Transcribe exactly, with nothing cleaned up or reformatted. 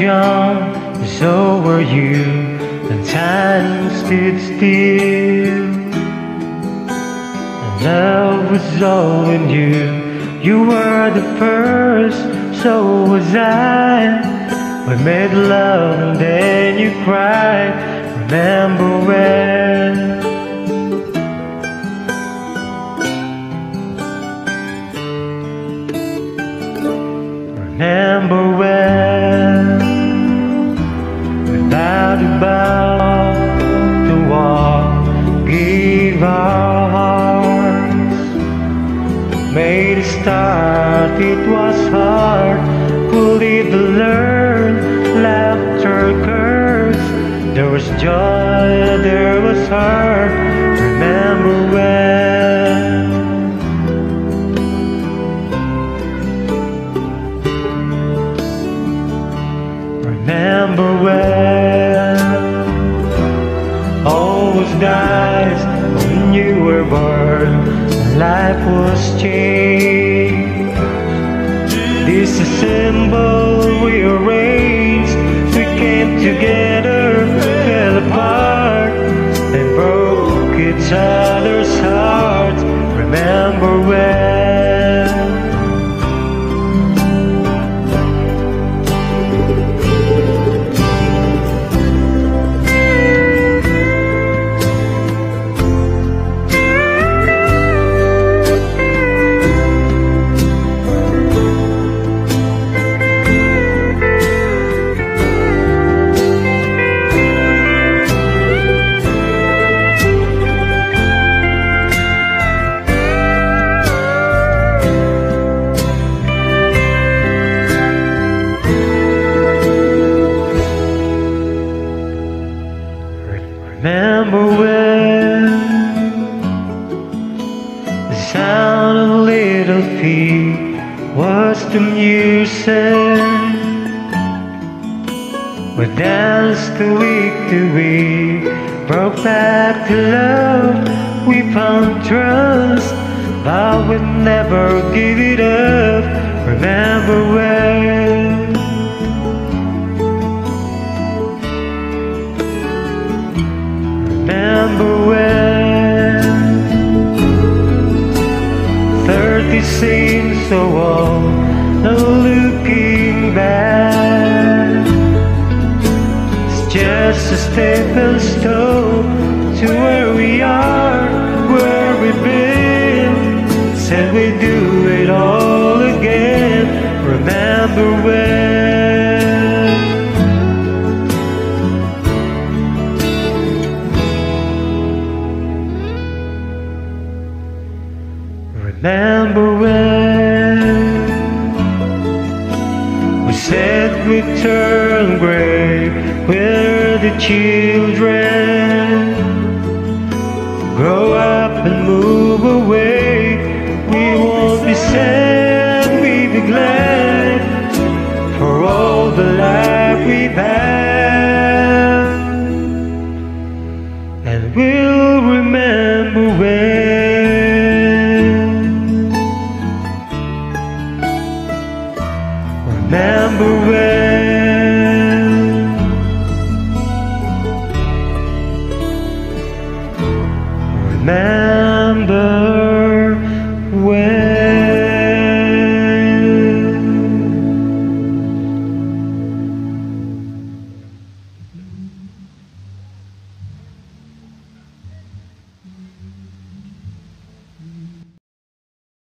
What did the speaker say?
young, and so were you, and time stood still. And love was all in you. You were the first, so was I. We made love and then you cried. Remember when? Remember when? Without about to walk, give our hearts. Made a start, it was hard. Who lived to learn, laughter, curse. There was joy, there was hurt. Remember when? Remember when? Almost dies when you were born. Life was changed. Disassembled, we arranged. We came together, fell apart, and broke each other's hearts. Remember when? Remember when? The sound of little feet was the music. We danced week to week, broke back to love. We found trust, but we'd never give it up. Remember when? Remember when? Thirty seems so old, no looking back. It's just a stepping stone to where we are, where we've been. Said we'd do it all again. Remember when? Remember when? We said we'd turn gray, we're the children, grow up and move away.